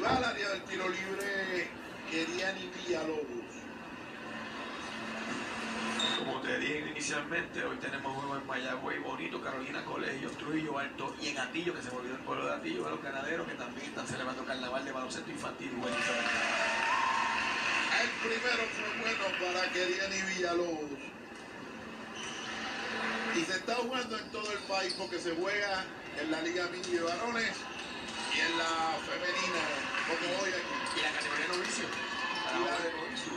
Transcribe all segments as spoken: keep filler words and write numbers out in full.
va al área del tiro libre Keriani Villalobos. Como te dije inicialmente, hoy tenemos juego en Mayagüez, Bonito, Carolina, Colegio, Trujillo Alto y en Atillo, que se me olvidó el pueblo de Atillo, a los ganaderos que también están celebrando carnaval de baloncesto infantil. Bueno, el primero fue bueno para Keriani Villalobos. Y se está jugando en todo el país porque se juega en la Liga Mini de Varones y en la femenina, como hoy aquí. Y la categoría novicio. Y la de novicio.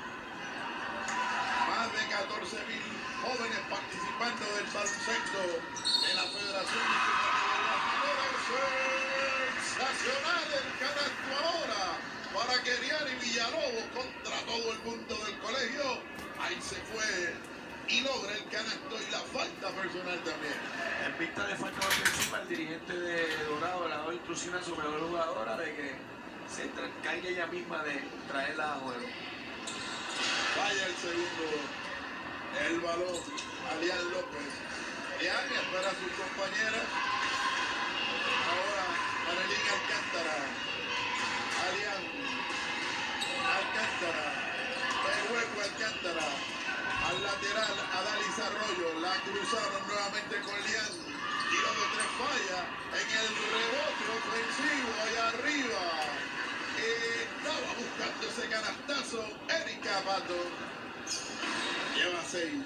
Más de catorce mil jóvenes participando del baloncesto de la Federación Mexicana de Básquetbol. Sensacional el canasto ahora para Keriani Villalobos contra todo el mundo del colegio. Ahí se fue y logra el canasto y la falta personal también. En vista de falta ofensiva, el dirigente de Dorado le ha dado instrucciones a su mejor jugadora de que se encargue ella misma de traerla a juego. Vaya el segundo, el balón, Alian López. Alian espera a sus compañeras. Ahora, Marilyn Alcántara. Alian, Alcántara. El hueco Alcántara. Al lateral, Adalis Arroyo. La cruzaron nuevamente con Lian. Tiro de tres falla. En el rebote ofensivo, allá arriba. Estaba buscando ese canastazo. Erika Pato lleva seis.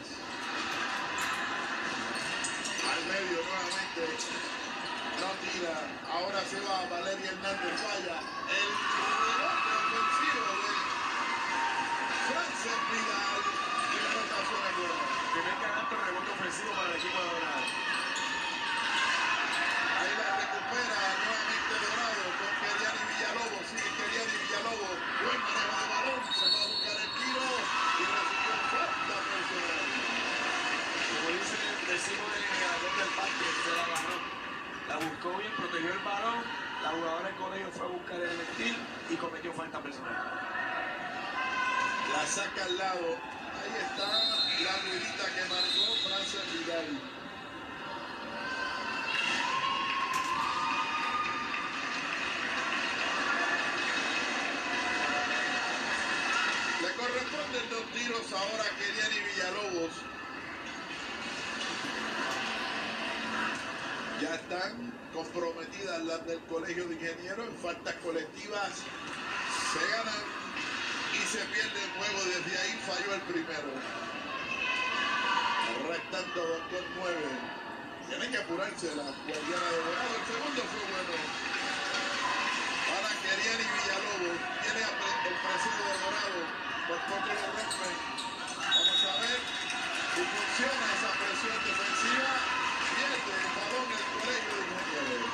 Al medio nuevamente. No tira. Ahora se va Valeria Hernández. Falla. El rebote ofensivo de Frances Vidal. Y la rotación es buena. Primer canasto, rebote ofensivo para el equipo de Dorado. Ahí la recupera nuevamente Dorado con Keriani Villalobos. Sigue Keriani Villalobos. Buen manejo de balón. Se va a buscar el tiro y recibió falta personal. Como dice el decimo del jugador del parque, se la agarró. La buscó bien, protegió el balón. La jugadora del colegio fue a buscar el estilo y cometió falta personal. La saca al lado. Ahí está la ruedita que marcó Frances Vidal. Le corresponden dos tiros ahora a Keriani Villalobos. Ya están comprometidas las del Colegio de Ingenieros en faltas colectivas. Se ganan y se pierde el juego. Desde ahí falló el primero. Restando dos con nueve. Tienen que apurarse la guardiana de Dorado. El segundo fue bueno para Keriani Villalobos. Tiene el presidio de Dorado. Por poco lo rompen. Vamos a ver si funciona esa presión defensiva. Pierde el balón el Colegio de Ingenieros.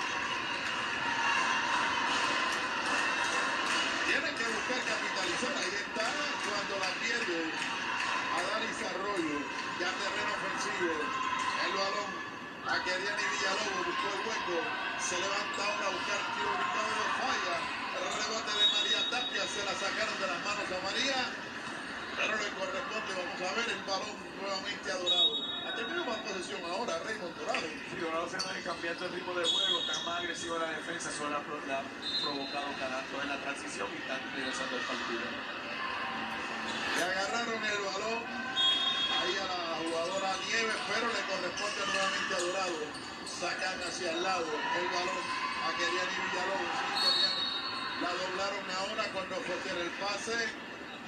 Tienen que buscar capitalizar. Ahí está cuando la pierde Adalis Arroyo. Ya terreno ofensivo. El balón a Keriani Villalobos. Buscó el hueco. Se levanta ahora a buscar el tiro ubicado. Falla. El rebote de María Tapia. Se la sacaron de las manos a María. Pero le corresponde, vamos a ver, el balón nuevamente a Dorado. Ha tenido más posesión ahora Raymond Dorado. Sí, Dorado se va cambiando el ritmo de juego, está más agresivo la defensa, eso le ha, le ha provocado canasto en la transición y están regresando el partido. Le agarraron el balón ahí a la jugadora Nieves, pero le corresponde nuevamente a Dorado. Sacan hacia el lado el balón a Keriani Villalobos. Sí, Keriani. La doblaron ahora cuando fue el pase.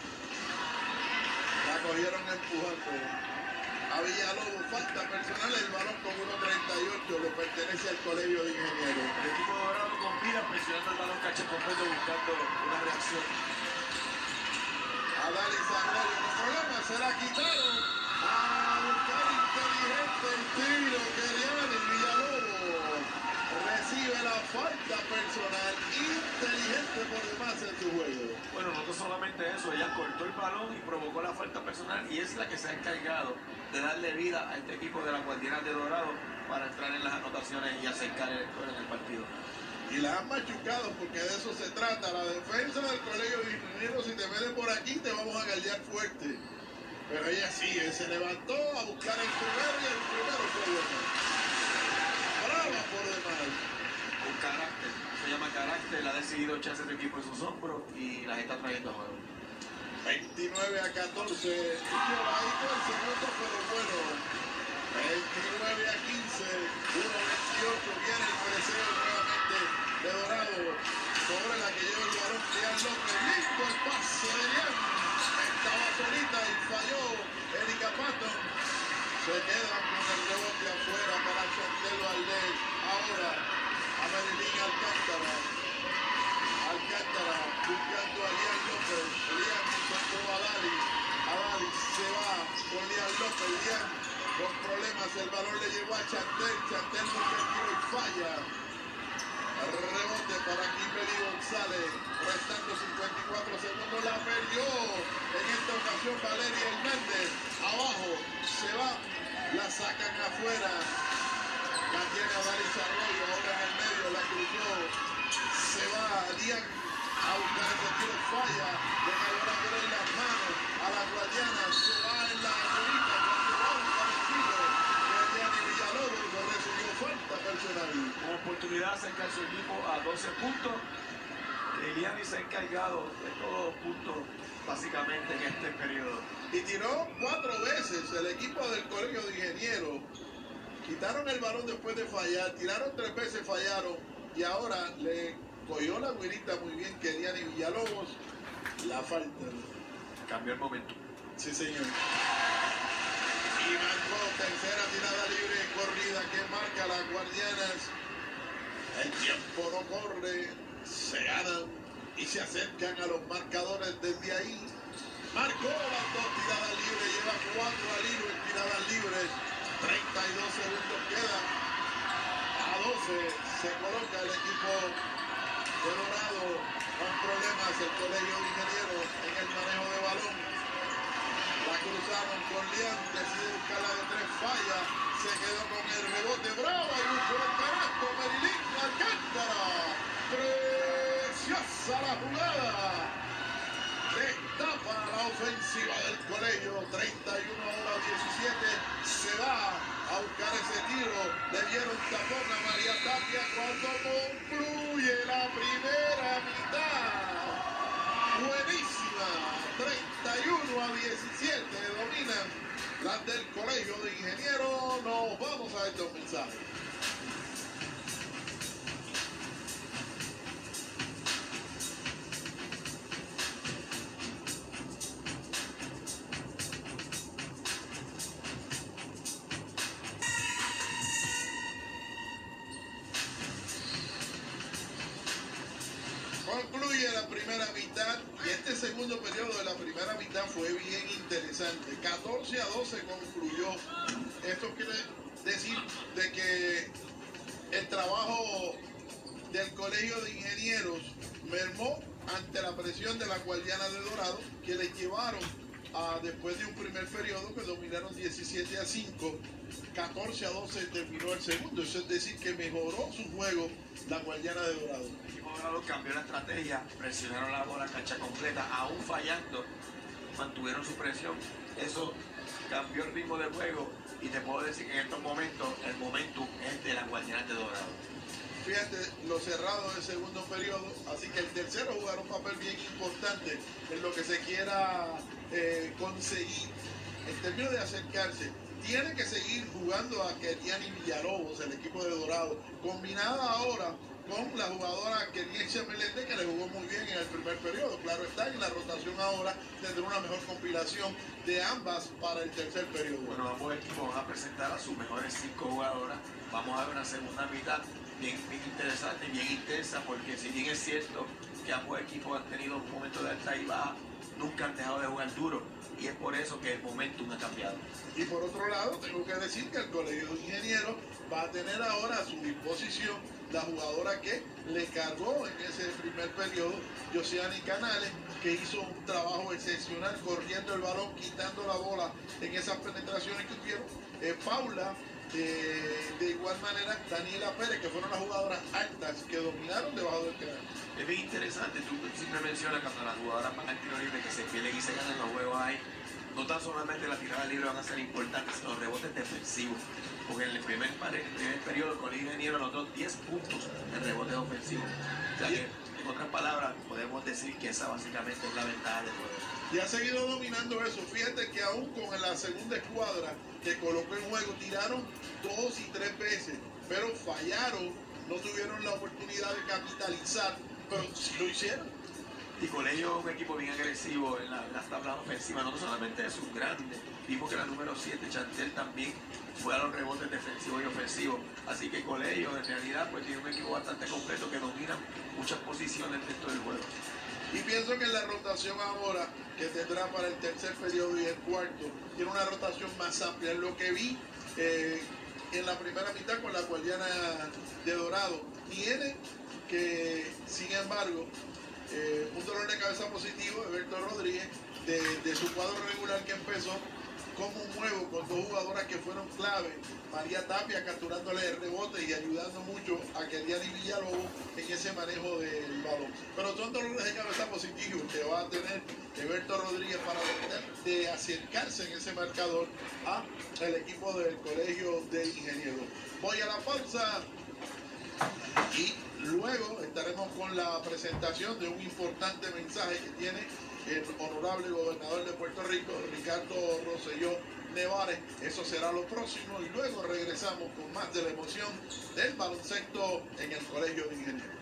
La cogieron empujando a Villalobos. Falta personal. El balón con uno treinta y ocho le pertenece al Colegio de Ingenieros. El equipo de Dorado con vida presionando el balón caché completo buscando una reacción. Adalis Arroyo con problemas. Se la quitaron. A buscar inteligente el tiro. Keriani Villalobos recibe la falta personal. Inteligente por demás en su juego. Bueno, no solamente eso, ella cortó el balón y provocó la falta personal y es la que se ha encargado de darle vida a este equipo de las guardianas de Dorado para entrar en las anotaciones y acercar el score en el partido. Y la han machucado porque de eso se trata. La defensa del Colegio de Ingenieros, si te metes por aquí te vamos a galdear fuerte. Pero ella sigue, se levantó a buscar el primero y el primero fue bueno. Brava por demás. Con carácter, se llama carácter. simplemente le ha decidido echarse el equipo en sus hombros y las está trayendo a juego. veintinueve a catorce, y lloradito el segundo, pero bueno. veintinueve a quince, uno veintiocho, viene el preseo nuevamente de Dorado, sobre la que lleva el balón Lian López, listo el pase de Lian, estaba solita y falló Erika Patton, se quedan con el rebote afuera para Chantel Valdés, ahora a Marilyn Alcántara, Alcántara buscando a Lian López, Lian encontró a Dali, a Dali se va con Lian López, Lian con problemas, el balón le llegó a Chantel, Chantel busca el tiro y falla. Rebote para Kimberly González, restando cincuenta y cuatro segundos, la perdió en esta ocasión Valeria Hernández, abajo, se va, la sacan afuera, la tiene a Daris Arroyo, ahora en el medio, la cruzó, se va Lian a buscar ese tiro, falla, deja el balón en las manos a la guardiana, se va en la bolita, cuando va a buscar el tiro, Eliani Villalobos recibió falta personal. Con oportunidad de acercar su equipo a doce puntos, Eliani se ha encargado de todos los puntos básicamente en este periodo. Y tiró cuatro veces el equipo del Colegio de Ingenieros. Quitaron el balón después de fallar, tiraron tres veces, fallaron y ahora le cogió la güerita muy bien que Eliani Villalobos la falta. Cambió el momento. Sí, señor. Y marcó tercera tirada libre corrida que marca a las guardianas. El tiempo no corre, se ganan y se acercan a los marcadores desde ahí. Marcó las dos tiradas libres, lleva cuatro al hilo en tiradas libres. treinta y dos segundos quedan. A doce se coloca el equipo de Dorado con problemas el Colegio de Ingenieros en el manejo de balón. La cruzaron con Lian, decide buscarla de tres, falla, se quedó con el rebote, brava y buscó el canasto, Marilyn Alcántara, preciosa la jugada, destapa la ofensiva del Colegio, treinta y uno a diecisiete, se va a buscar ese tiro, le dieron tapón a María Tapia cuando concluye la primera mitad. Buenísima, treinta y uno a diecisiete, dominan las del Colegio de Ingenieros. Nos vamos a estos mensajes. Concluye la primera mitad y este segundo periodo de la primera mitad fue bien interesante. catorce a doce concluyó. Esto quiere decir de que el trabajo del Colegio de Ingenieros mermó ante la presión de la guardiana de Dorado, que les llevaron a, después de un primer periodo que dominaron diecisiete a cinco, catorce a doce terminó el segundo. Eso es decir que mejoró su juego la guardiana de Dorado. El equipo Dorado cambió la estrategia, presionaron la bola cancha completa, aún fallando, mantuvieron su presión. Eso cambió el ritmo del juego y te puedo decir que en estos momentos el momentum es de las guardianas de Dorado. Fíjate lo cerrado del segundo periodo, así que el tercero jugará un papel bien importante en lo que se quiera eh, conseguir en términos de acercarse. Tiene que seguir jugando a Keriani Villalobos, el equipo de Dorado, combinada ahora con la jugadora Keniexia Meléndez, que le jugó muy bien en el primer periodo. Claro está, en la rotación ahora tendrá una mejor compilación de ambas para el tercer periodo. Bueno, ambos equipos van a presentar a sus mejores cinco jugadoras. Vamos a ver una segunda mitad bien, bien interesante, bien intensa, porque si bien es cierto que ambos equipos han tenido un momento de alta y baja, nunca han dejado de jugar duro, y es por eso que el momentum ha cambiado. Y por otro lado, tengo que decir que el Colegio de Ingenieros va a tener ahora a su disposición la jugadora que le cargó en ese primer periodo, Josiani Canales, que hizo un trabajo excepcional corriendo el balón, quitando la bola en esas penetraciones que tuvieron. Eh, Paula, eh, de igual manera, Daniela Pérez, que fueron las jugadoras altas que dominaron debajo del canal. Es bien interesante, tú siempre mencionas cuando las jugadoras van al tiro libre que se pierden y se ganan los juegos ahí. No tan solamente las tiradas libres van a ser importantes, sino los rebotes defensivos. Porque en el primer, en el primer periodo el Colegio de Ingenieros anotó diez puntos en rebotes ofensivos. O sea que, en otras palabras, podemos decir que esa básicamente es la ventaja del juego. Y ha seguido dominando eso. Fíjate que aún con la segunda escuadra que colocó en juego, tiraron dos y tres veces, pero fallaron, no tuvieron la oportunidad de capitalizar, pero sí lo hicieron. Y Colegio es un equipo bien agresivo en, la, en las tablas ofensivas, no solamente es un grande. Vimos que la número siete, Chantel, también fue a los rebotes defensivos y ofensivos. Así que Colegio, en realidad, pues tiene un equipo bastante completo que domina muchas posiciones dentro del juego. Y pienso que la rotación ahora que tendrá para el tercer periodo y el cuarto, tiene una rotación más amplia. Lo que vi eh, en la primera mitad con la Guardiana de Dorado, tiene que, sin embargo, Eh, un dolor de cabeza positivo de Berto Rodríguez de, de su cuadro regular que empezó como un juego con dos jugadoras que fueron clave, María Tapia capturándole el rebote y ayudando mucho a Keriani Villalobos en ese manejo del balón. Pero son dolores de cabeza positivos que va a tener Berto Rodríguez para tratar de acercarse en ese marcador a el equipo del Colegio de Ingenieros. Voy a la pausa y luego estaremos con la presentación de un importante mensaje que tiene el honorable gobernador de Puerto Rico, Ricardo Rosselló Nevares. Eso será lo próximo y luego regresamos con más de la emoción del baloncesto en el Colegio de Ingenieros.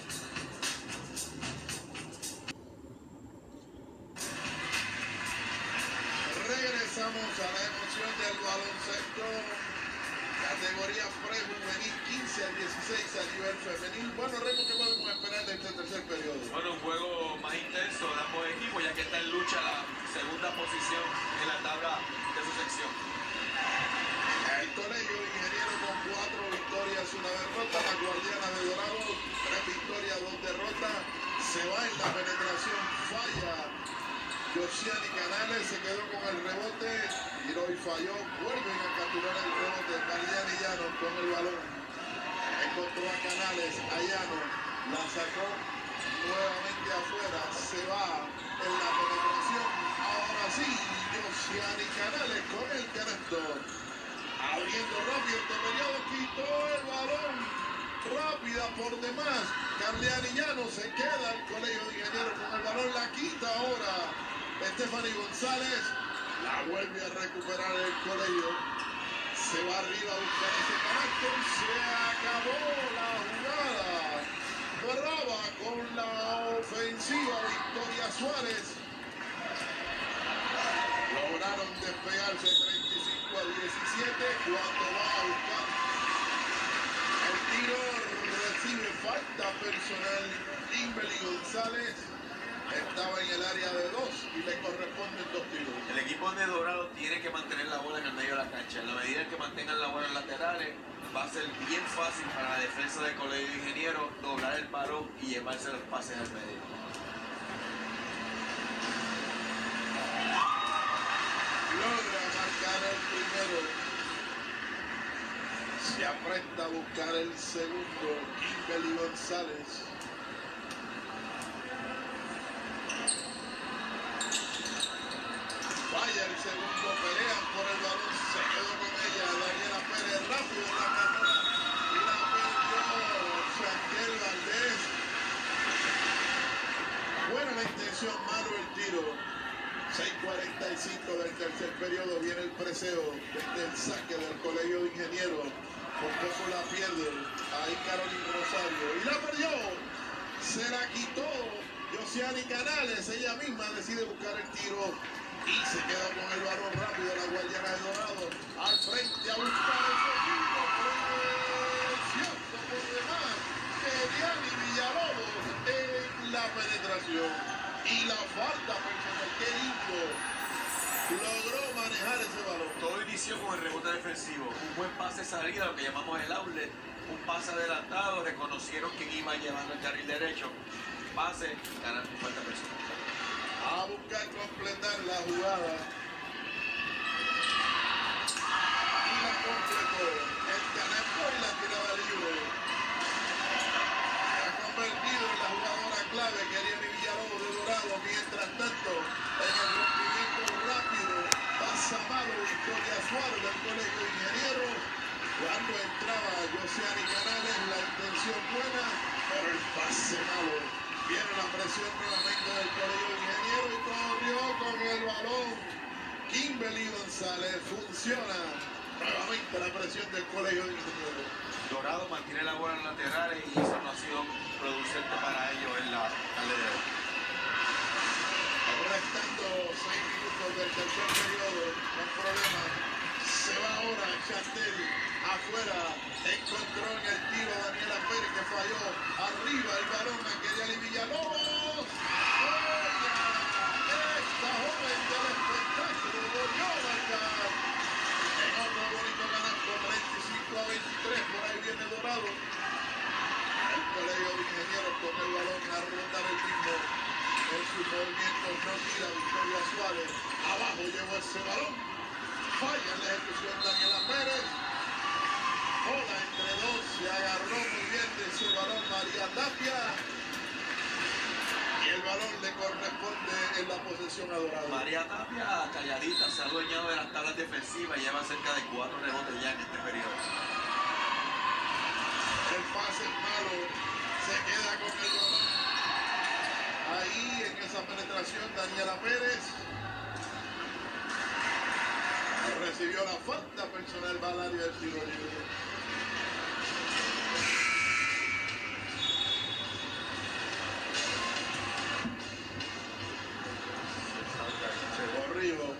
Regresamos a la emoción del baloncesto. Categoría prejuvenil quince a dieciséis a nivel femenil. Bueno, Remo, ¿qué podemos esperar de este tercer periodo? Bueno, un juego más intenso de ambos equipos, ya que está en lucha la segunda posición en la tabla de su sección. El Colegio de Ingenieros con cuatro victorias, una derrota. La Guardiana de Dorado, tres victorias, dos derrotas. Se va en la penetración, falla. Josiani Canales se quedó con el rebote, tiró y falló, vuelven a capturar el rebote, Mariani Llano con el balón, encontró a Canales, a Llano, la sacó nuevamente afuera, se va en la penetración, ahora sí, Josiani Canales con el canasto, abriendo rápido este periodo, quitó el balón, rápida por demás, Carliani Llano se queda el Colegio de Ingenieros con el balón, la quita ahora. Stephanie González la vuelve a recuperar el Colegio, se va arriba a buscar ese carácter, se acabó la jugada, brava con la ofensiva Victoria Suárez, lograron despegarse treinta y cinco a diecisiete cuando va a buscar el tiro, recibe falta personal Kimberly González. Estaba en el área de dos y le corresponden dos tiros. El equipo de Dorado tiene que mantener la bola en el medio de la cancha. En la medida en que mantengan la bola en laterales, va a ser bien fácil para la defensa del Colegio de Ingenieros doblar el balón y llevarse los pases al medio. Logra marcar el primero. Se apresta a buscar el segundo. Kimberly González. Vaya el segundo, pelean por el balón, se quedó con ella, Daniela Pérez rápido en la carrera y la perdió Chantel Valdés. Buena la intención, malo el tiro. seis cuarenta y cinco del tercer periodo, viene el preseo desde el saque del Colegio de Ingenieros. Por poco la pierde, ahí Carolina Rosario y la perdió, se la quitó Josiani Canales, ella misma decide buscar el tiro. Y se queda con el balón rápido la Guardiana de Dorado al frente a buscar el segundo, precioso por demás, Keriani Villalobos en la penetración y la falta personal, que lindo, logró manejar ese balón. Todo inició con el rebote defensivo, un buen pase salida, lo que llamamos el outlet, un pase adelantado, reconocieron quién iba llevando el carril derecho, pase, ganar con falta personal. A buscar completar la jugada. Y la completó. El canasto y la tirada libre. Se ha convertido en la jugadora clave Keriani Villalobos de Dorado. Mientras tanto, en el rompimiento rápido, pasa malo Victoria Suárez del Colegio de Ingenieros. Cuando entraba Josiani Canales, la intención buena. pero el pase malo. Viene la presión nuevamente del Colegio Ingeniero y corrió con el balón. Kimberly González, funciona nuevamente la presión del Colegio Ingeniero. Dorado mantiene la bola en laterales y eso no ha sido producente para ellos en la tarde de hoy. Restando seis minutos del tercer periodo, no hay problema. Se va ahora Chantel afuera, encontró en el tiro a Daniela Pérez que falló. Arriba el balón a Keriani Villalobos. ¡Oiga! Esta joven del espectáculo volvió a marcar. En otro bonito canasto, treinta y cinco a veintitrés, por ahí viene Dorado. El Colegio de Ingenieros con el balón a rondar el mismo. En sus movimientos no tira Victoria Suárez. Abajo llevó ese balón. Falla en la ejecución Daniela Pérez. Bola entre dos. Se agarró muy bien de ese balón María Tapia. Y el balón le corresponde en la posesión a Dorado. María Tapia, calladita, se ha adueñado de las tablas defensivas y lleva cerca de cuatro rebotes ya en este periodo. El pase es malo. Se queda con el balón. Ahí en esa penetración Daniela Pérez recibió la falta personal, va al área del tiro libre. Corrido.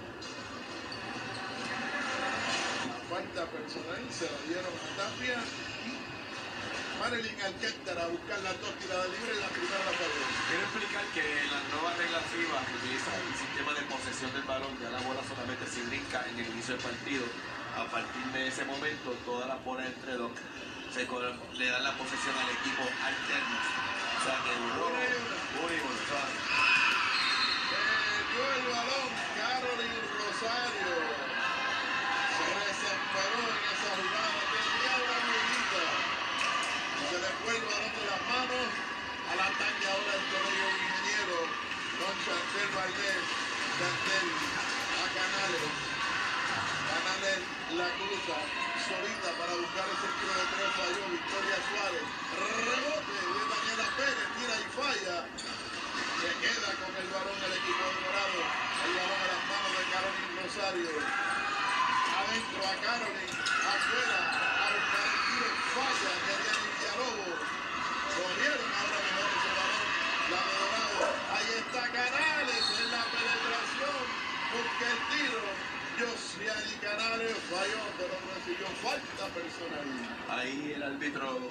La falta personal se la dieron a Tapia y Marilyn Alcántara a buscar las dos tiradas libres y la primera la falló. Quiero explicar que las nuevas reglas FIBA utilizan el sistema de posesión del balón, ya la bola solamente se brinca en el inicio del partido. A partir de ese momento, todas las bolas entre dos se le dan la posesión al equipo alterno. O sea que uno Una y una. uno y uno, ¿sabes? Eh, dio el balón Carolyn Rosario. Se desesperó en esa jugada. Tenía una medida. Se le fue el balón de las manos al ataque ahora el Colegio Ingeniero con Chantel Valdés, Chantel a Canales, Canales la cruza solita para buscar ese tiro de tres, falló Victoria Suárez, rebote de Daniela Pérez, tira y falla, se queda con el balón el equipo de Dorado, el balón a las manos de Carolyn Rosario, adentro a Carolyn, afuera a buscar el tiro, falla Keriani Villalobos. Corrieron ahora mejor ese balón, la de Dorado. Ahí está Canales en la penetración. Busca el tiro. Josiani Canales falló, pero recibió falta personal. Ahí el árbitro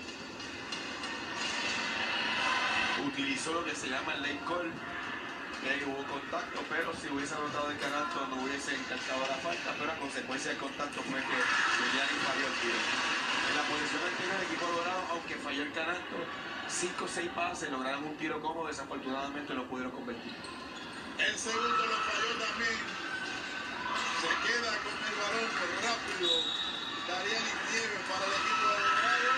utilizó lo que se llama el late call. Que hubo contacto, pero si hubiese anotado el canasto no hubiese encantado la falta, pero a consecuencia del contacto fue que Giuliani falló el tiro. En la posición anterior del equipo Dorado, aunque falló el canasto, cinco o seis pases lograron un tiro cómodo, desafortunadamente lo pudieron convertir. El segundo lo falló también. Se queda con el balón rápido. Dariani Nieves para el equipo de Dorado.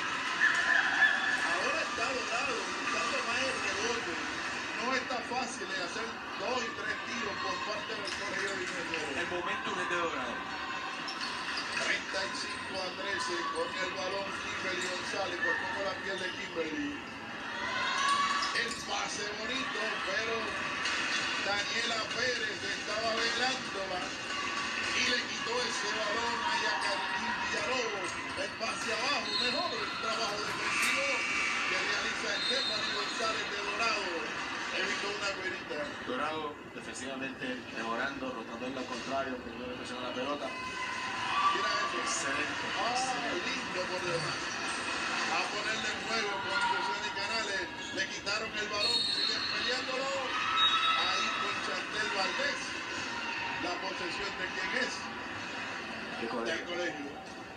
Ahora está Dorado buscando más el rebote. No está fácil de hacer dos y tres tiros por parte del Colegio de Ingenieros. El momento es de Dorado. treinta y cinco a trece con el balón Kimberly González, por poco la pierde Kimberly. El pase bonito, pero Daniela Pérez estaba velándola y le quitó ese balón a Yacarín Villalobos. El pase abajo, mejor el trabajo defensivo que realiza Stephanie González de Dorado. Evitó una güerita. Dorado defensivamente mejorando, rotando en lo contrario, primero presiona la pelota. Mira eso. Excelente. Ah, excelente. lindo por demás. A ponerle en juego con Josiani Canales. Le quitaron el balón, siguen peleándolo. Ahí con Chantel Valdés. La posesión de quién es. ¿Qué colegio? Del Colegio.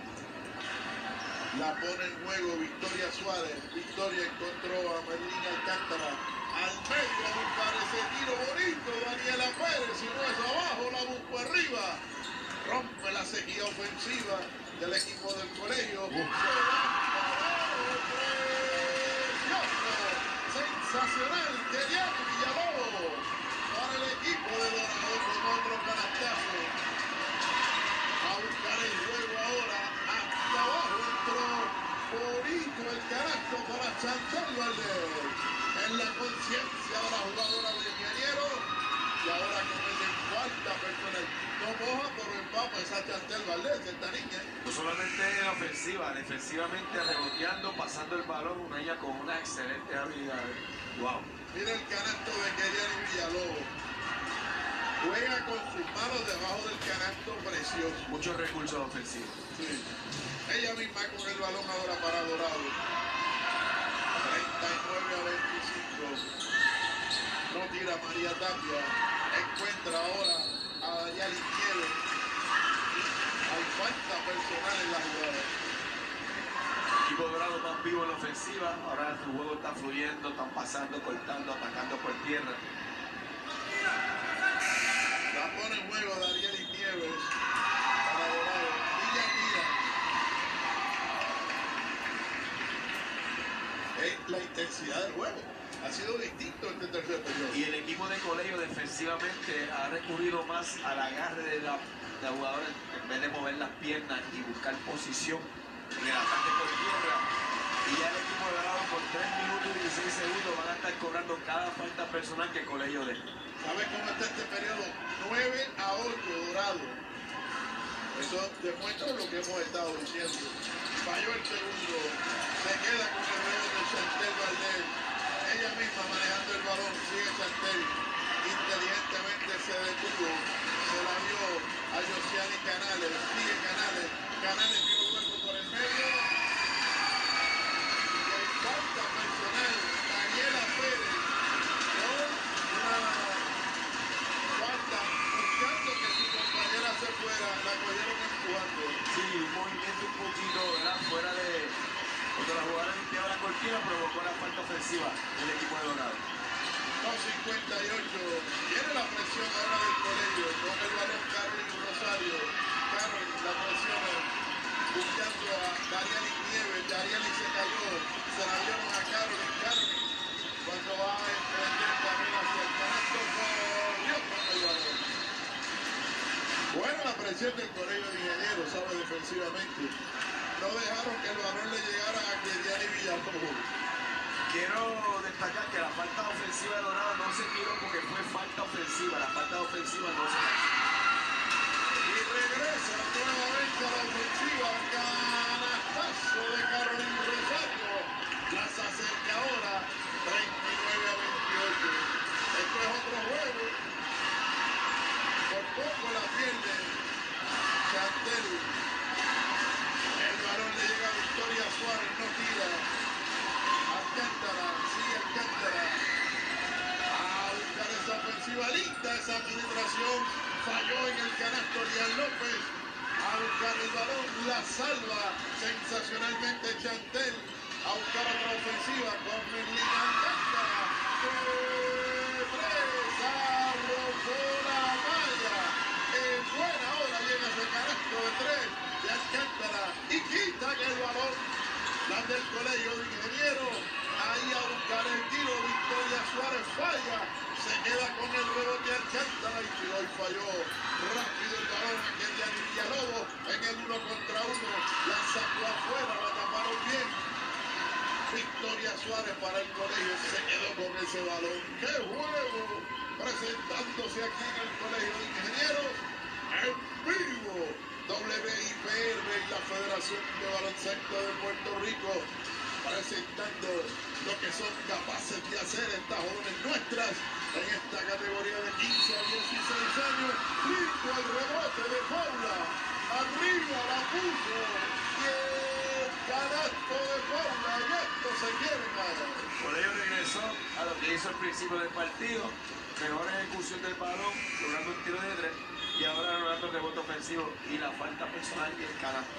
La pone en juego Victoria Suárez. Victoria encontró a Merlín Alcántara. Al medio a buscar ese tiro bonito. Daniela Pérez, si no es abajo, la buscó arriba. Rompe la sequía ofensiva del equipo del Colegio. Uh. Sensacional, Keriani Villalobos para el equipo de Dorado con otro canastazo. A buscar el juego ahora. Hasta abajo entró bonito el canasto para Chantel Valdés. En la conciencia de la jugadora de Ingeniero. Y ahora cometen falta personal. No moja, pero empapa esa Chantel Valdés, esta niña. No solamente en la ofensiva, defensivamente reboteando, pasando el balón, una niña con una excelente habilidad. Wow. Mira el canasto de Keriani Villalobos. Juega con sus manos debajo del canasto precioso. Muchos recursos ofensivos. Sí. Ella misma con el balón ahora para Dorado. treinta y nueve a veinticinco. No tira María Tapia. Encuentra ahora a Dayali Nieves. Hay falta personal en la jugada. Equipo Dorado más vivo en la ofensiva. Ahora su juego está fluyendo, están pasando, cortando, atacando por tierra. La pone en juego Dayali Nieves para Dorado. Villa tira. Es la intensidad del juego. Ha sido distinto este tercer periodo. Y el equipo de Colegio defensivamente ha recurrido más al agarre de la, de la jugadora en vez de mover las piernas y buscar posición en el ataque por tierra. Y ya el equipo de Dorado por tres minutos y dieciséis segundos van a estar cobrando cada falta personal que el Colegio dé. ¿Sabes cómo está este periodo? nueve a ocho Dorado. Eso demuestra lo que hemos estado diciendo. Falló el segundo. Se queda con el rebote de Chantel Valdés. Ella misma manejando el balón. Sigue Chantel. Inteligentemente se detuvo. Se la dio a Josiani Canales. Sigue Canales. Canales dio un hueco por el medio. Y hay falta personal. Daniela Pérez. ¿No? Una falta buscando que su compañera se fuera. La cogieron empujando. Sí, un movimiento un poquito, ¿verdad? Fuera de... Cuando la jugada limpiaba la cortina provocó la falta ofensiva del equipo de Dorado. dos cincuenta y ocho. Viene la presión ahora del Colegio. Con el balón Carolyn Rosario. Carolyn la presiona. Buscando a Darieli Nieves. Darieli se cayó. Se la dieron a Carolyn. Carolyn cuando va a emprender también hacia el canasto. Corrió con el balón. Buena la presión del Colegio de Ingenieros, sabe, defensivamente. No dejaron que el balón le llegara a Keriani Villalobos. Quiero destacar que la falta ofensiva de Dorado no se tiró porque fue falta ofensiva. La falta ofensiva no se hizo. Y regresa nuevamente a la ofensiva. Canastazo de Carolyn Rosario. Las acerca ahora. treinta y nueve a veintiocho. Esto es otro juego. Por poco la pierde Chantel. El balón le llega a Victoria Suárez. No tira. Alcántara, sigue Alcántara. A buscar esa ofensiva, linda esa penetración. Falló en el canasto Lian López. A buscar el balón, la salva sensacionalmente Chantel. A buscar otra ofensiva con Merlina Alcántara. Presa, rozó la malla. En buena hora llega ese canasto de tres de Alcántara. Y quitan el balón. Las del Colegio de Ingenieros. Ahí a buscar el tiro. Victoria Suárez falla. Se queda con el rebote Alcántara y hoy falló. Rápido el balón a Keriani Villalobos. En el uno contra uno. La sacó afuera. La taparon bien. Victoria Suárez para el Colegio. Se quedó con ese balón. ¡Qué juego! Presentándose aquí en el Colegio de Ingenieros. En vivo. W I P R y la Federación de Baloncesto de Puerto Rico presentando lo que son capaces de hacer estas jóvenes nuestras en esta categoría de quince a dieciséis años. Lindo el rebote de Paula, arriba la puso y el canasto de Paula, y esto se quiere nada. Por ello regresó a lo que hizo al principio del partido, mejor ejecución del balón, logrando un tiro de tres. Y ahora logrando el rebote ofensivo y la falta personal y el canasto.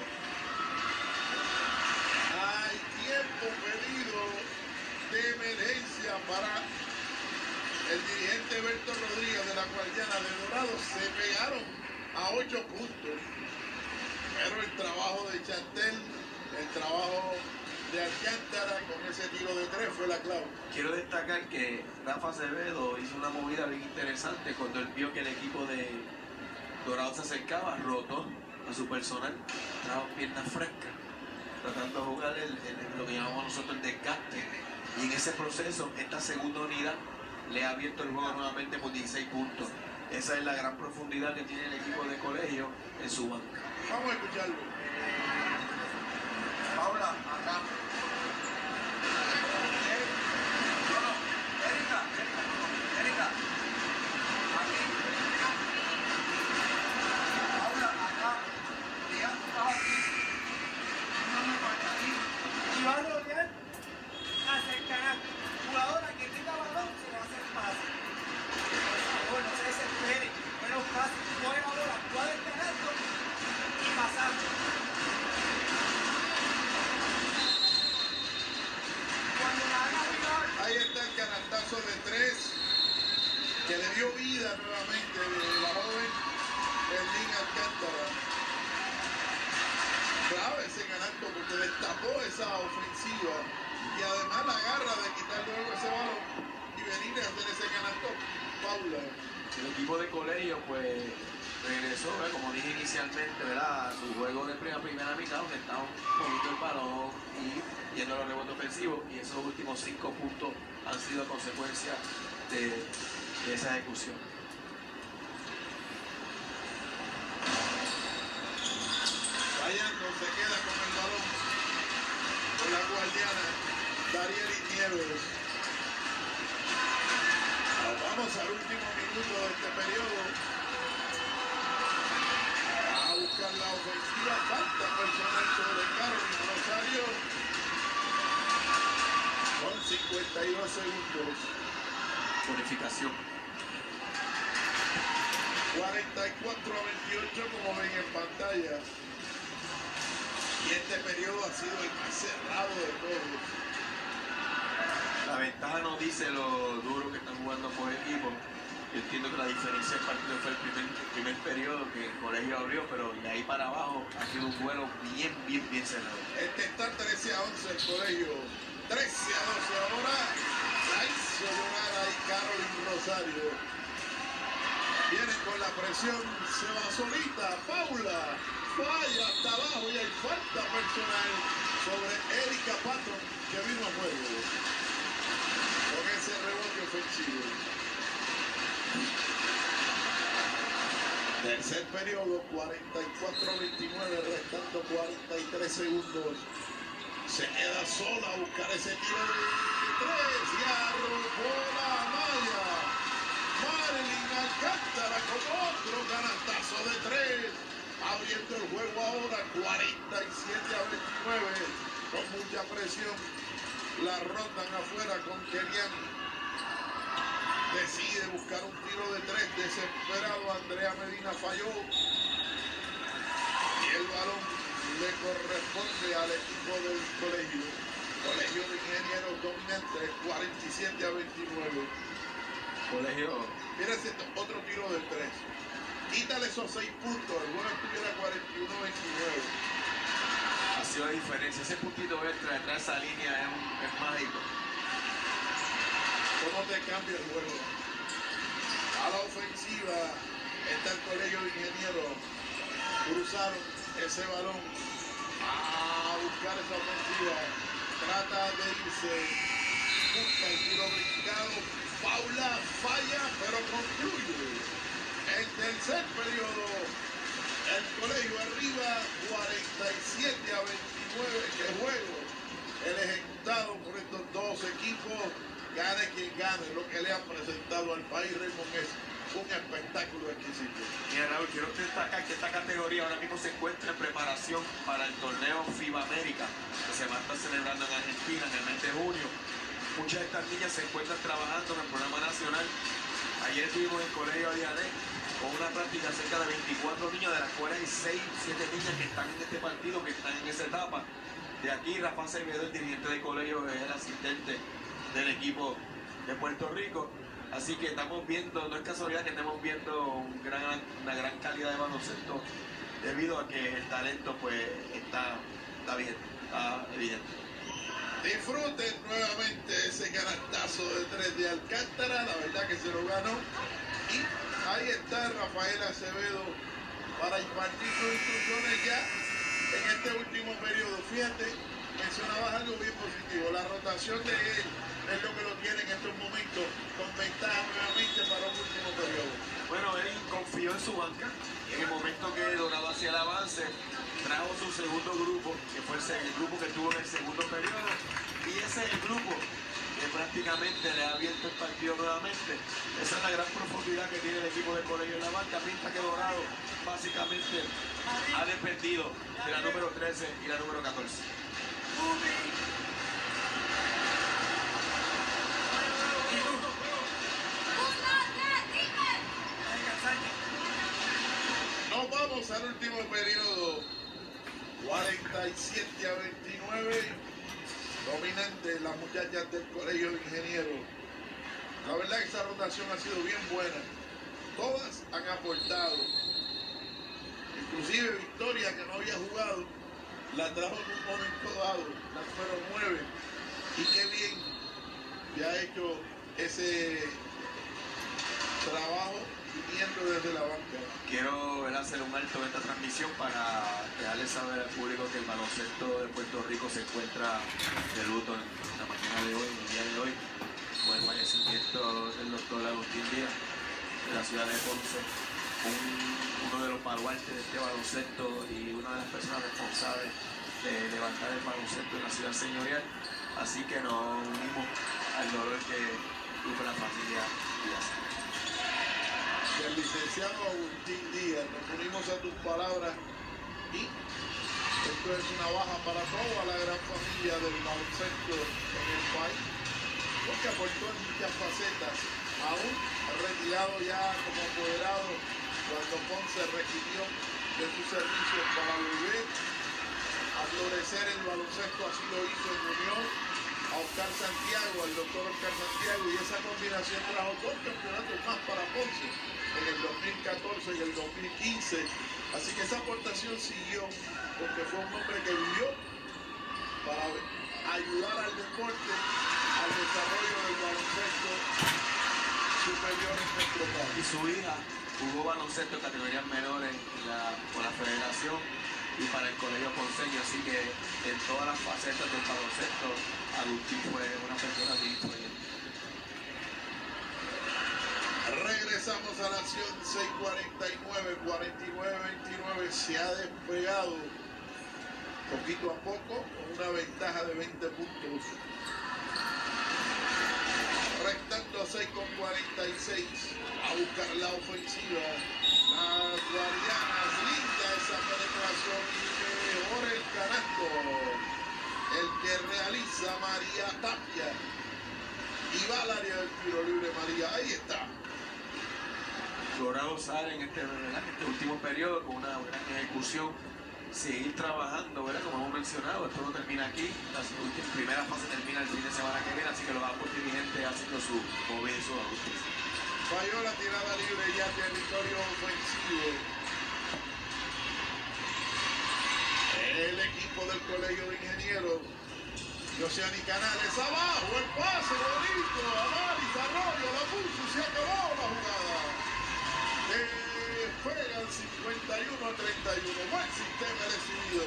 Hay tiempo pedido de emergencia para el dirigente Berto Rodríguez de la Guardiana de Dorado. Se pegaron a ocho puntos. Pero el trabajo de Chantel, el trabajo de Alcántara con ese tiro de tres fue la clave. Quiero destacar que Rafa Acevedo hizo una movida bien interesante cuando él vio que el equipo de Dorado se acercaba, rotó a su personal, trajo piernas frescas tratando de jugar el, el, lo que llamamos nosotros el desgaste. Y en ese proceso, esta segunda unidad le ha abierto el juego nuevamente por dieciséis puntos. Esa es la gran profundidad que tiene el equipo de Colegio en su banca. Vamos a escucharlo. Paula, acá. Erika, Erika, Erika. Aquí. Paula, acá. Diga, tú estás aquí. No me falta aquí. Y va a rodear hacia el canal. Jugadora que quita balón se le hace el pase. Por favor, no se desespere. Bueno, fácil. Coge la bola, juega el canasto y pasar. Cuando la haga virar. Ahí está el canastazo de tres que le dio vida nuevamente de la joven Berlín Alcántara. Clave ese canasto porque destapó esa ofensiva y además la garra de quitar luego ese balón y venir a hacer ese canasto. Paula. El equipo de Colegio pues regresó, ¿eh? Como dije inicialmente, ¿verdad? A su juego de primera, primera mitad, donde estaban moviendo el balón y yendo a los rebotes ofensivos, y esos últimos cinco puntos han sido consecuencia de, de esa ejecución. Fallando, se queda con el balón con la guardiana Darieli Nieves. Vamos al último minuto de este periodo a buscar la ofensiva. Falta personal sobre Carolyn Rosario con cincuenta y dos segundos. Bonificación. cuarenta y cuatro a veintiocho como ven en pantalla. Y este periodo ha sido el más cerrado de todos. La ventaja no dice lo duro que están jugando por equipo. Yo entiendo que la diferencia del partido fue el primer, el primer periodo que el Colegio abrió, pero de ahí para abajo ha sido un duelo bien, bien, bien cerrado. Este está trece a once el Colegio. trece a doce ahora. La hizo llorar ahí Carolyn Rosario. Vienen con la presión. Se va solita. Paula. Falla hasta abajo y hay falta personal sobre Erika Patton que vino a juego con ese rebote ofensivo. Tercer periodo, cuarenta y cuatro a veintinueve, restando cuarenta y tres segundos. Se queda sola a buscar ese tiro de tres y arrojó la malla. Marilyn Alcántara con otro canastazo de tres. Abriendo el juego ahora, cuarenta y siete a veintinueve, con mucha presión. La rondan afuera con Kerian. Decide buscar un tiro de tres, desesperado. Andrea Medina falló. Y el balón le corresponde al equipo del Colegio. Colegio de Ingenieros dominante, cuarenta y siete a veintinueve. Colegio. Mira ese otro tiro de tres. Quítale esos seis puntos, el juego estuviera cuarenta y uno a veintinueve. Ha sido la diferencia. Ese puntito extra detrás de esa línea es, un, es mágico. ¿Cómo te cambia el juego? A la ofensiva está el Colegio de Ingenieros. Cruzaron ese balón a buscar esa ofensiva. Trata de irse. Busca el tiro brincado. Paula falla, pero concluye. El tercer periodo, el Colegio arriba, cuarenta y siete a veintinueve. Que juego el ejecutado por estos dos equipos. Gane quien gane, lo que le han presentado al país. Raymond, es un espectáculo exquisito. Mira, Raúl, quiero destacar que esta categoría ahora mismo se encuentra en preparación para el torneo FIBA América, que se va a estar celebrando en Argentina en el mes de junio. Muchas de estas niñas se encuentran trabajando en el programa nacional. Ayer estuvimos en el Colegio Adiané con una práctica cerca de veinticuatro niños, de las cuales hay seis, siete niñas que están en este partido, que están en esa etapa. De aquí, Rafa Acevedo, el dirigente del colegio, es el asistente del equipo de Puerto Rico. Así que estamos viendo, no es casualidad que estemos viendo un gran, una gran calidad de baloncesto, debido a que el talento pues está, está bien, está evidente. Disfruten nuevamente ese canastazo de tres de Alcántara, la verdad que se lo ganó. Y ahí está Rafael Acevedo para impartir sus instrucciones ya en este último periodo. Fíjate, mencionabas algo bien positivo. La rotación de él es lo que lo tiene en estos momentos con ventaja nuevamente para un último periodo. Bueno, él confió en su banca. En el momento que Dorado hacía el avance, trajo su segundo grupo, que fue el grupo que tuvo en el segundo periodo. Y ese es el grupo que prácticamente le ha abierto el partido nuevamente. Esa es la gran profundidad que tiene el equipo de Colegio en la banca, mientras que Dorado básicamente ha dependido de la número trece y la número catorce. Nos vamos al último periodo. cuarenta y siete a veintinueve. Dominante las muchachas del Colegio de Ingenieros. La verdad que esa rotación ha sido bien buena. Todas han aportado. Inclusive Victoria, que no había jugado, la trajo en un momento dado. Las fueron nueve. Y qué bien ya ha hecho ese trabajo viniendo desde la banca. Quiero ¿verdad? hacer un alto en esta transmisión para dejarle saber al público que el baloncesto de Puerto Rico se encuentra de luto en la mañana de hoy, en el día de hoy, con el fallecimiento del doctor Agustín Díaz de la ciudad de Ponce, un, uno de los baluartes de este baloncesto y una de las personas responsables de levantar el baloncesto en la ciudad señorial. Así que nos unimos al dolor que sufre la familia Díaz. Del licenciado Agustín Díaz, nos unimos a tus palabras y esto es una baja para toda la gran familia del baloncesto en el país, porque aportó en muchas facetas, aún retirado ya como apoderado cuando Ponce requirió de sus servicios para volver a florecer el baloncesto, así lo hizo en Unión, a Oscar Santiago, al doctor Oscar Santiago, y esa combinación trajo dos campeonatos más para Ponce en el dos mil catorce y el dos mil quince, así que esa aportación siguió porque fue un hombre que vivió para ayudar al deporte, al desarrollo del baloncesto superior en nuestro país. Y su hija jugó baloncesto en categorías menores la, con la federación y para el colegio ponceño, así que en todas las facetas del baloncesto Agustín fue una persona bien influyente. Regresamos a la acción. Seis cuarenta y nueve, cuarenta y nueve veintinueve, se ha despegado poquito a poco con una ventaja de veinte puntos, restando seis con cuarenta y seis, a buscar la ofensiva las guardianas. Linda esa penetración y mejor el canasto, el que realiza María Tapia, y va al área del tiro libre María. Ahí está. Dorado sale en este, en este último periodo con una gran ejecución, seguir trabajando, ¿verdad? Como hemos mencionado, esto no termina aquí, la primera fase termina el fin de semana que viene, así que los ambos dirigentes haciendo su mover y su ajustes. Falló la tirada libre, ya territorio ofensivo. El equipo del Colegio de Ingenieros, Josiani Canales, abajo, el pase bonito, Amaris Arroyo, la puso, se acabó la jugada. Juegan cincuenta y uno a treinta y uno, buen sistema recibido.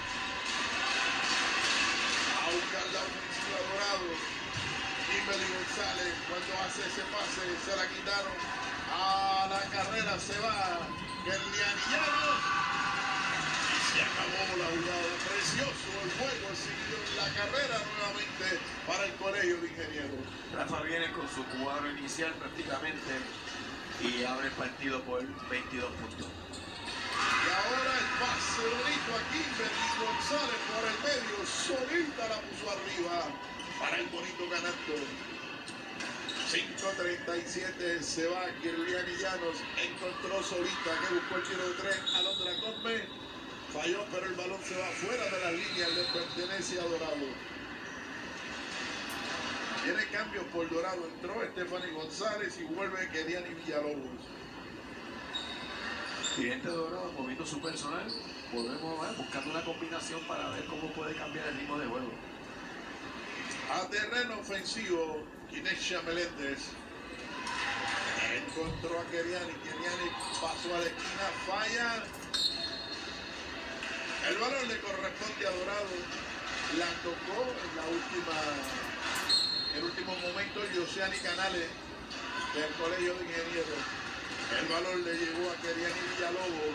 A buscar la ofensiva Dorado. Kimberly González, cuando hace ese pase, se la quitaron. A la carrera se va Gerliani Llanos. Y se acabó la jugada. Precioso el juego seguido en la carrera nuevamente para el Colegio de Ingenieros. Rafa viene con su cuadro inicial prácticamente y abre el partido por veintidós puntos. Y ahora el pase bonito a Kimberly González por el medio, solita la puso arriba para el bonito canasto. cinco treinta y siete, se va Gerliani Llanos, encontró solita que buscó el tiro de tres, Alondra Cosme, falló, pero el balón se va fuera de las líneas, le pertenece a Dorado. Tiene cambios por Dorado, entró Stephanie González y vuelve Kediani Villalobos. Dirigente Dorado moviendo su personal, volvemos ¿verdad? buscando una combinación para ver cómo puede cambiar el ritmo de juego. A terreno ofensivo, Kinesha Meléndez encontró a Kediani, Kediani pasó a la esquina, falla. El balón le corresponde a Dorado. La tocó en la última, en el último momento Josiani Canales del Colegio de Ingenieros. El balón le llegó a Keriani Villalobos.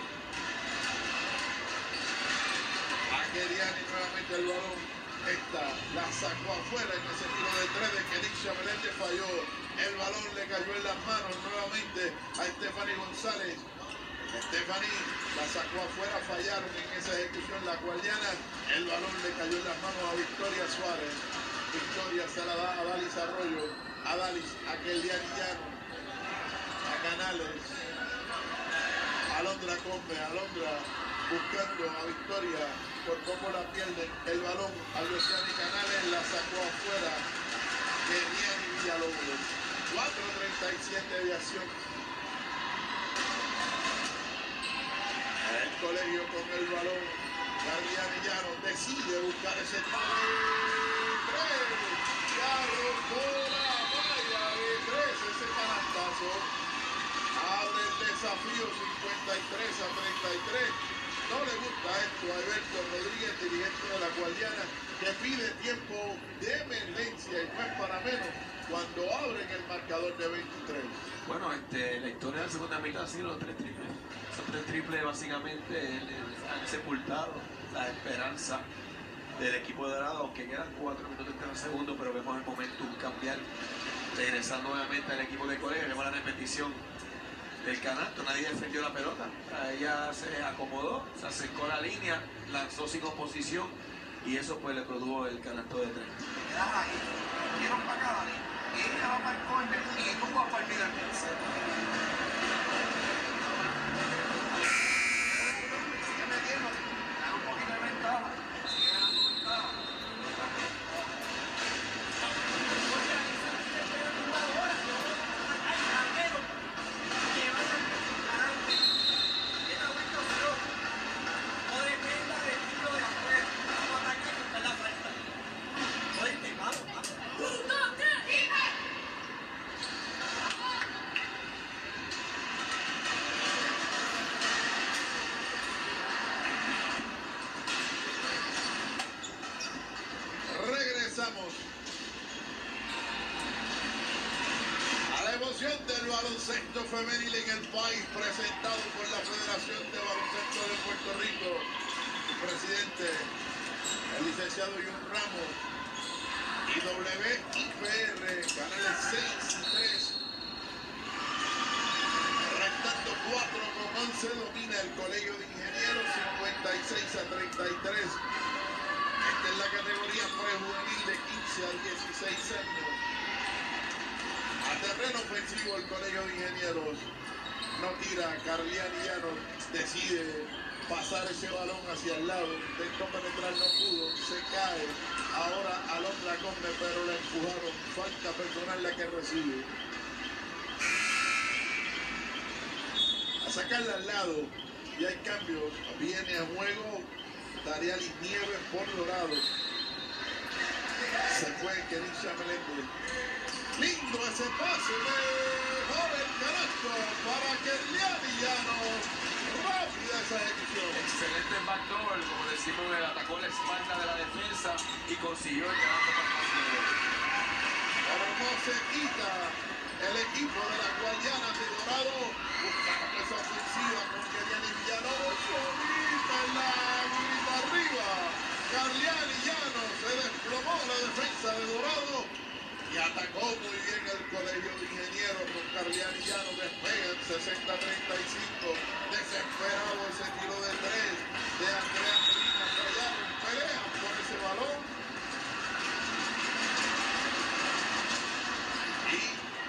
A Keriani nuevamente el balón. Esta la sacó afuera en ese tiro de tres de que Nixia Meléndez falló. El balón le cayó en las manos nuevamente a Stephanie González. Stephanie la sacó afuera, fallaron en esa ejecución la guardiana. El balón le cayó en las manos a Victoria Suárez. Victoria se la da a Dalis Arroyo. A Dalis, a Keliani Llano, a Canales, a Alondra Combe, a Alondra buscando a Victoria. Por poco la pierden. El balón a Josiani Canales, la sacó afuera. Keliani Villalobos. cuatro treinta y siete de acción. El Colegio con el balón. Keliani Llano decide buscar ese tiro de tres. Ya rozó la malla de tres. Ese canastazo abre el desafío cincuenta y tres a treinta y tres. No le gusta esto a Alberto Rodríguez, dirigente de la Guardiana, que pide tiempo de emergencia y no es para menos cuando abren el marcador de veintitrés. Bueno, este, la historia de la segunda mitad ha sido los tres triples. Esos tres triples básicamente han sepultado la esperanza del equipo de Dorado, aunque quedan cuatro minutos en el segundo, pero vemos el momentum cambiar, regresar nuevamente al equipo de Colegio. Vemos la repetición del canasto, nadie defendió la pelota, ella se acomodó, se acercó a la línea, lanzó sin oposición y eso pues le produjo el canasto de tres. Te quedas ahí, dieron para acá, Dani, y ella va para el córner y tú vas para el middle tercero. Sigue metiendo, da un poquito de ventaja, sigue dando ventaja. Regresamos a la emoción del baloncesto femenil en el país, presentado por la Federación de Baloncesto de Puerto Rico. Su presidente, el licenciado Jun Ramos, y W I P R, canales seis y tres. Restando cuatro con once, domina el Colegio de Ingenieros, cincuenta y seis a treinta y tres. Esta es la categoría prejuvenil de quince a dieciséis años. A terreno ofensivo el Colegio de Ingenieros. No tira, Keliani Llano decide pasar ese balón hacia el lado. Intentó penetrar, no pudo, se cae. Ahora Alondra Combe, pero la empujaron. Falta personal la que recibe. A sacarla al lado y hay cambios. Viene a juego Darialis Nieves por Dorado. Se fue Kenisha Meléndez. Lindo ese pase de joven canasto para Keliani Llano. Rápida esa ejecución. Excelente backdoor, como decimos, él atacó la espalda de la defensa y consiguió el canasto para el pase. Pero no se quita el equipo de la Guardiana de Dorado. Buscaron esa ofensiva con Keliani Villalobos. Bonita en la grita arriba. Keliani Llano se desplomó la defensa de Dorado y atacó muy bien el Colegio de Ingenieros con Keliani Llano. Despegan sesenta a treinta y cinco. Desesperado ese tiro de tres de Andrea Medina. Fallaron, pelean por ese balón. Y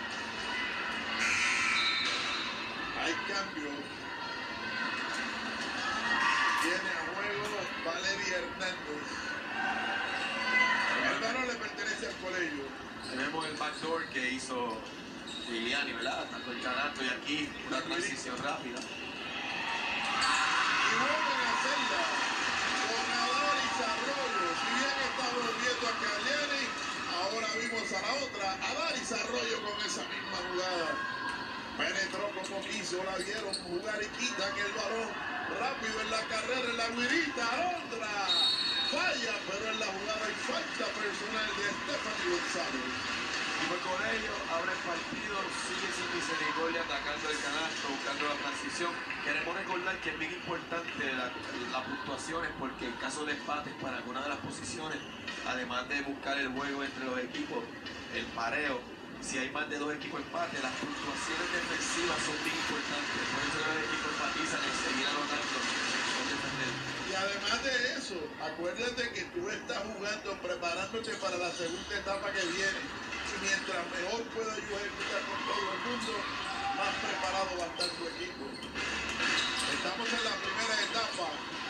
hay cambio. Viene a juego Valeria Hernández. El balón le pertenece al Colegio. Tenemos el backdoor que hizo Keliani, ¿verdad? Tanto el canasto y aquí una transición rápida. Y vuelven a hacerla con Adalis Arroyo. Si bien está volviendo a Keliani, ahora vimos a la otra, Adalis Arroyo con esa misma jugada. Penetró como quiso, la vieron jugar y quitan el balón. rápido en la carrera, en la guirita, Alondra. Falla, pero en la jugada hay falta personal de Stephanie González. Y por Colegio abre el partido, sigue sin misericordia atacando el canasto, buscando la transición. Queremos recordar que es bien importante las la puntuaciones porque en caso de empates para alguna de las posiciones, además de buscar el juego entre los equipos, el pareo, si hay más de dos equipos empate, las puntuaciones defensivas son bien importantes. Por eso los equipos enfatizan en seguir anotando, no defender. Y además de eso, acuérdate que tú estás jugando, preparándote para la segunda etapa que viene. Y mientras mejor pueda yo ejecutar con todo el mundo, más preparado va a estar tu equipo. Estamos en la primera etapa.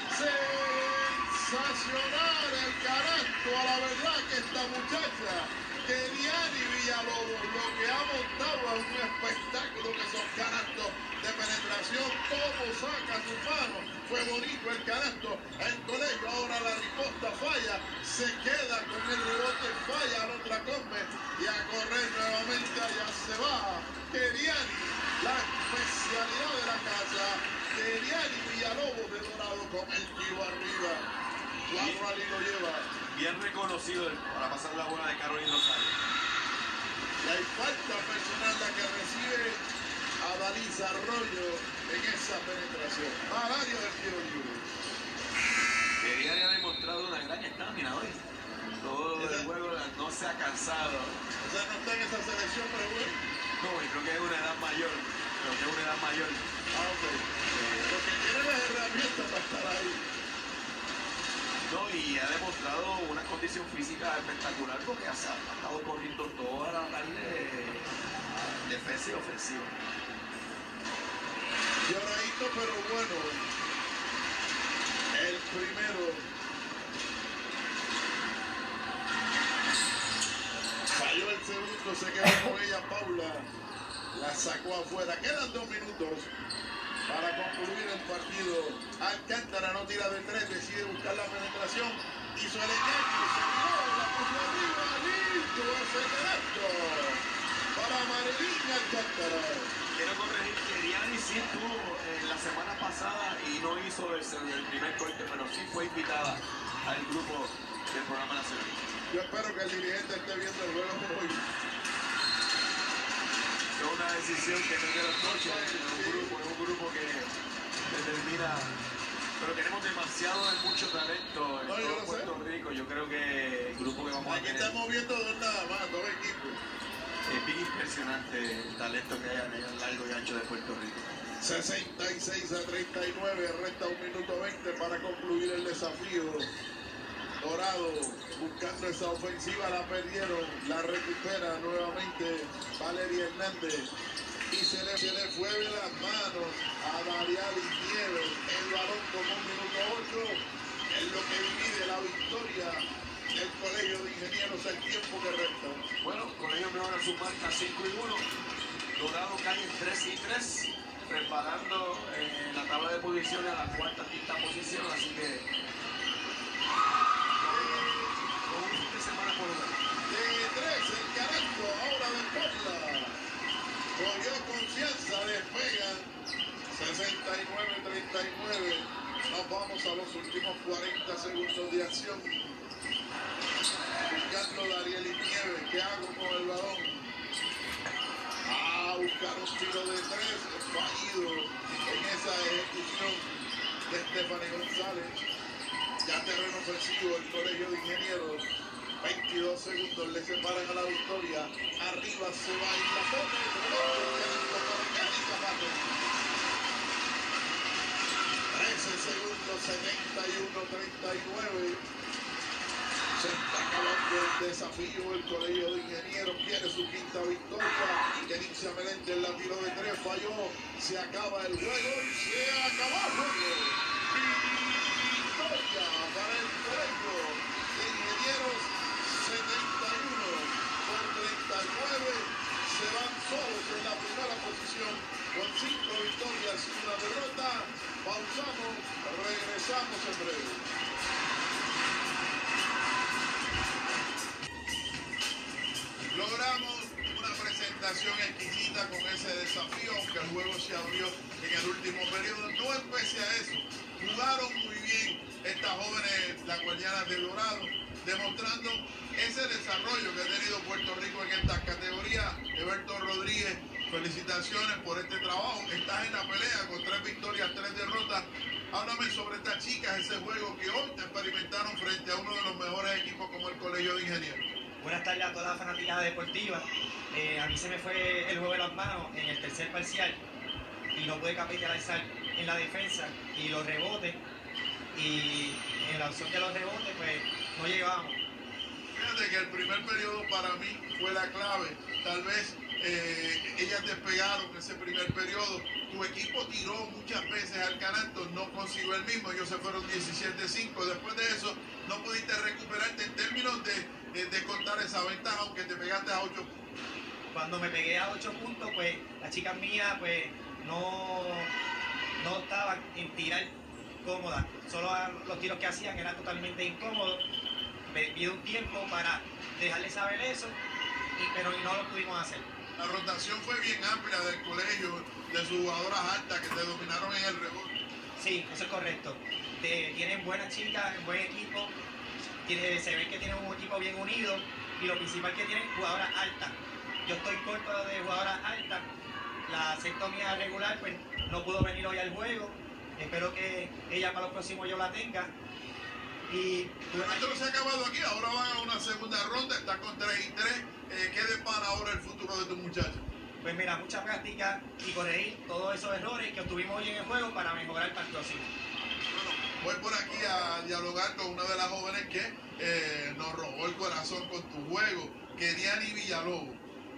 Sensacional el canasto, a la verdad que esta muchacha, Keriani Villalobos, lo que ha montado es un espectáculo que son canastos de penetración, todo saca sus manos, fue bonito el canasto, el Colegio ahora la riposta falla, se queda con el rebote, falla a otra come y a correr nuevamente, allá se va Keriani, la especialidad de la casa, Keriani Villalobos de Dorado con el tiro arriba, cuatro al hilo lleva. Bien reconocido para pasar la bola de Carolina Rosales. Y hay falta personal la que recibe a Dalisa Arroyo en esa penetración. Al área del tiro libre. Keriani ha demostrado una gran estamina hoy. Todo el juego no se ha cansado. O sea, no está en esa selección, pero bueno. No, y creo que es una edad mayor. Creo que es una edad mayor. Ah, ok. Eh, Porque tiene las herramientas para estar ahí. No, y ha demostrado una condición física espectacular porque ha, ha estado corriendo toda la tarde defensa y ofensiva. Lloradito, pero bueno. El primero. Falló el segundo, se quedó con ella Paula. La sacó afuera. Quedan dos minutos para concluir el partido. Alcántara no tira de tres, decide buscar la penetración. Hizo el engaño, se tiró, la puso arriba, listo, ese canasto para Marilyn Alcántara. Quiero corregir que Diani sí estuvo eh, la semana pasada y no hizo el, el primer corte, pero sí fue invitada al grupo del programa nacional. Yo espero que el dirigente esté viendo el juego hoy. Es una decisión que no es de los coches, es un grupo, es un grupo que determina. Pero tenemos demasiado de mucho talento en No, yo todo lo Puerto sé. Rico. Yo creo que el grupo que vamos a Aquí tener estamos viendo dos nada más, dos equipos. es bien impresionante el talento que hay en el largo y ancho de Puerto Rico. sesenta y seis a treinta y nueve, resta un minuto veinte para concluir el desafío. Dorado buscando esa ofensiva, la perdieron, la recupera nuevamente Valeria Hernández y se le, se le fue de las manos a Mariali Nieves. El balón con un minuto ocho es lo que divide la victoria del Colegio de Ingenieros, el tiempo que resta. Bueno, Colegio mejora su marca cinco y uno. Dorado cae en tres y tres, preparando en la tabla de posiciones a la cuarta quinta posición, así que con un fin de semana por jugar. De tres, el canasto ahora de Puebla. Cogió confianza, despegan. sesenta y nueve a treinta y nueve. Nos vamos a los últimos cuarenta segundos de acción. Buscando Dariel y Nieves. ¿Qué hago con el balón? A buscar un tiro de tres. Fallido en esa ejecución de Stephanie González. Ya terreno ofensivo el Colegio de Ingenieros. veintidós segundos le separan a la victoria. Arriba se va y la pone. trece segundos, setenta y uno a treinta y nueve. Se está acabando el desafío. El Colegio de Ingenieros quiere su quinta victoria. Denicia Meléndez la tiró de tres, falló. Se acaba el juego y se acabó el juego. Victoria para el Colegio de Ingenieros. setenta y uno por treinta y nueve. Se van solos en la primera posición con cinco victorias y una derrota. Pausamos, regresamos en breve. Logramos una presentación. presentación exquisita con ese desafío, aunque el juego se abrió en el último periodo. No empecé a eso. Jugaron muy bien estas jóvenes laguardianas de Dorado, demostrando ese desarrollo que ha tenido Puerto Rico en estas categorías. Eberto Rodríguez, felicitaciones por este trabajo. Estás en la pelea con tres victorias, tres derrotas. Háblame sobre estas chicas, ese juego que hoy te experimentaron frente a uno de los mejores equipos como el Colegio de Ingenieros. Buenas tardes a toda la fanaticada deportiva. Eh, a mí se me fue el juego de las manos en el tercer parcial y no pude capitalizar en la defensa y los rebotes. Y en la opción de los rebotes, pues no llegábamos. Fíjate que el primer periodo para mí fue la clave. Tal vez eh, ellas despegaron ese primer periodo. Tu equipo tiró muchas veces al canasto, no consiguió el mismo. Ellos se fueron diecisiete cinco. Después de eso, no pudiste recuperarte en términos de, de, de contar esa ventaja, aunque te pegaste a ocho puntos. Cuando me pegué a ocho puntos, pues las chicas mías pues no, no estaban en tirar cómodas. Solo los tiros que hacían eran totalmente incómodos. Me pido un tiempo para dejarles saber eso, y, pero no lo pudimos hacer. La rotación fue bien amplia del colegio, de sus jugadoras altas que te dominaron en el rebote. Sí, eso es correcto. De, tienen buenas chicas, buen equipo, tiene, se ve que tienen un equipo bien unido y lo principal que tienen jugadoras altas. Yo estoy corto de jugadoras altas. La sexta mía regular pues no pudo venir hoy al juego. Espero que ella para los próximos yo la tenga. Y pero esto no se ha acabado aquí, ahora van a una segunda ronda, está con tres y tres. Eh, ¿Qué depara ahora el futuro de tu muchacho? Pues mira, mucha práctica y corregir todos esos errores que obtuvimos hoy en el juego para mejorar para el próximo. Bueno, voy por aquí a dialogar con una de las jóvenes que eh, nos robó el corazón con tu juego, Keriani Villalobos.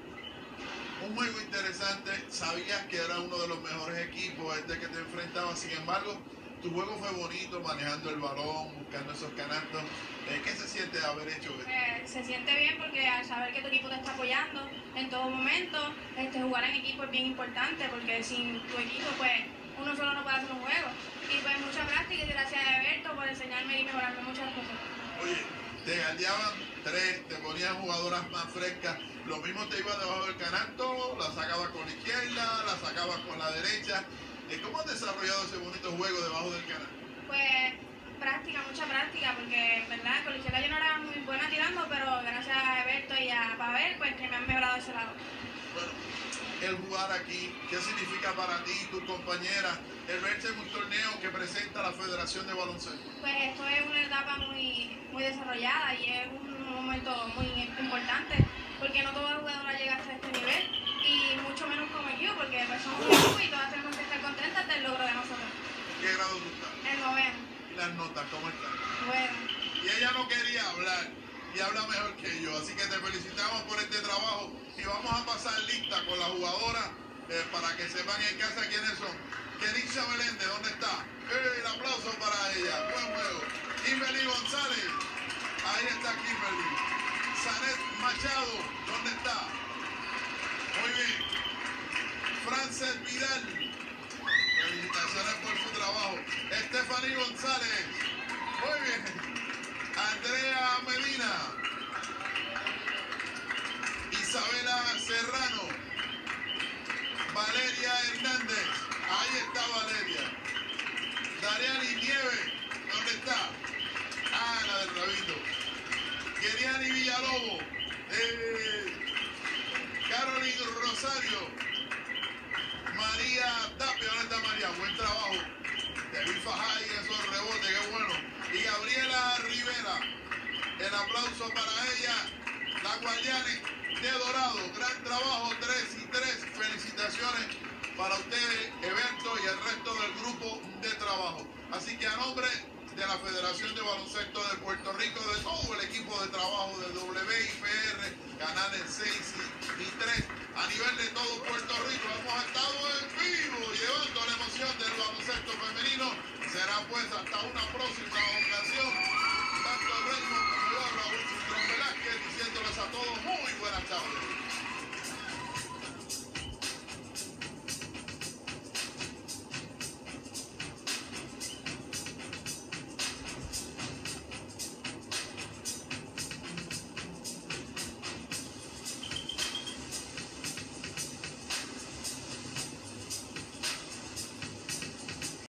Un juego interesante, sabías que era uno de los mejores equipos este que te enfrentabas, sin embargo, tu juego fue bonito, manejando el balón, buscando esos canastos. Eh, ¿Qué se siente haber hecho esto? Eh, se siente bien porque al saber que tu equipo te está apoyando en todo momento, este, jugar en equipo es bien importante porque sin tu equipo pues uno solo no puede hacer un juego. Y pues mucha práctica y gracias a Eberto por enseñarme y mejorarme muchas cosas. Oye, te galdeaban tres, te ponían jugadoras más frescas, lo mismo te iba debajo del canasto, la sacabas con la izquierda, la sacabas con la derecha. ¿Cómo has desarrollado ese bonito juego debajo del canasto? Pues práctica, mucha práctica, porque verdad, con la izquierda yo no era muy buena tirando, pero gracias a Eberto y a Pavel, pues que me han mejorado ese lado. Bueno, el jugar aquí, ¿qué significa para ti y tus compañeras el verse en un torneo que presenta la Federación de Baloncesto? Pues esto es una etapa muy, muy desarrollada y es un momento muy importante, porque no toda jugadora llega hasta este nivel, y mucho menos como yo, porque pues somos un equipo y todas tenemos que estar contentas del logro de nosotros. ¿Qué grado tú estás? El noveno. ¿Y las notas cómo están? Bueno. Y ella no quería hablar y habla mejor que yo, así que te felicitamos por este trabajo y vamos a pasar lista con la jugadora eh, para que sepan en casa quiénes son. Kenisha Meléndez, ¿dónde está? Eh, el aplauso para ella, buen juego. Kimberly González, ahí está Kimberly. Sanet Machado, ¿dónde está? Muy bien. Frances Vidal, felicitaciones por su trabajo. Stephanie González, muy bien. Andrea Medina, Isabela Serrano, Valeria Hernández, ahí está Valeria. Dariani Nieves, ¿dónde está? Ah, la del rabito. Keriani Villalobos, eh, Caroline Rosario, María Tapia, ¿dónde está María? Buen trabajo. Te vi fajar ahí en esos rebotes, qué bueno. Y Gabriela Rivera, el aplauso para ella. La Guayane de Dorado, gran trabajo, tres y tres. Felicitaciones para ustedes, Eberto, y el resto del grupo de trabajo. Así que a nombre de la Federación de Baloncesto de Puerto Rico, de todo el equipo de trabajo de W I P R, canales seis y tres, a nivel de todo Puerto Rico, hemos estado en vivo llevando la emoción del baloncesto femenino. Será pues hasta una próxima ocasión.